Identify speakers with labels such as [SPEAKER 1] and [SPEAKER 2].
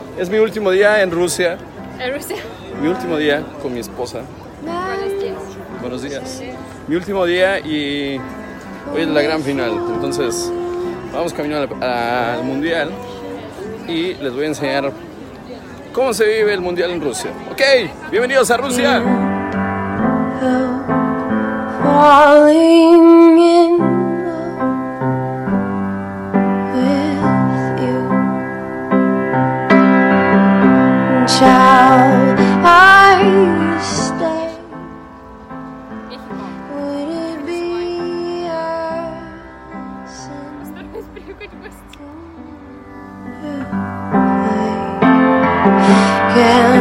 [SPEAKER 1] Es mi último día en Rusia.
[SPEAKER 2] ¿En Rusia?
[SPEAKER 1] Mi último día con mi esposa.
[SPEAKER 2] Buenos días.
[SPEAKER 1] Buenos días. Mi último día y hoy es la gran final. Entonces vamos camino al mundial y les voy a enseñar cómo se vive el mundial en Rusia. Ok, bienvenidos a Rusia.
[SPEAKER 3] Falling in love with you, child, I stay. Would it be a sin if I can't